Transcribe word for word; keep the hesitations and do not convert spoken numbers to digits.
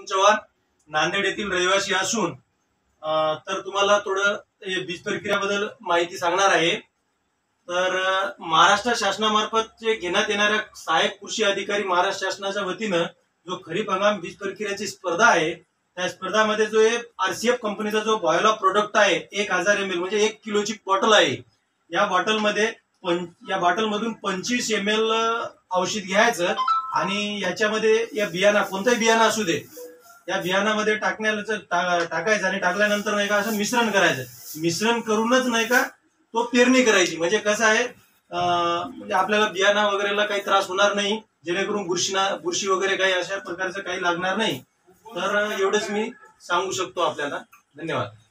अरुण चव्हाण, नांदेड येथील रहिवासी असून तर तुम्हाला थोडं बीज प्रक्रियाबद्दल माहिती सांगणार आहे। तर महाराष्ट्र शासनामार्फत जे घेण्यात येणाऱ्या सहाय्यक कृषी अधिकारी महाराष्ट्र शासनाच्या वतीनं जो खरीप हंगाम बीज प्रक्रियेची स्पर्धा आहे, त्या स्पर्धामध्ये जो आरसीएफ कंपनीचा जो बॉयला प्रोडक्ट आहे एक हजार एम एल म्हणजे एक किलोची बॉटल आहे, या बॉटलमध्ये या बॉटल मधून पंचवीस एम एल औषध घ्यायचं आणि याच्यामध्ये या बियाणा कोणताही बियाणा असू दे या बियाणामध्ये टाकण्याचं टाकायचं आणि टाकल्यानंतर नाही का असं मिश्रण करायचं। मिश्रण करूनच नाही का तो पेरणी करायची। म्हणजे कसं आहे म्हणजे आपल्याला बियाणा वगैरेला काही त्रास होणार नाही, जेणेकरून बुरशीना बुरशी वगैरे काही अशा प्रकारचं काही लागणार नाही। तर एवढंच मी सांगू शकतो आपल्याला। धन्यवाद।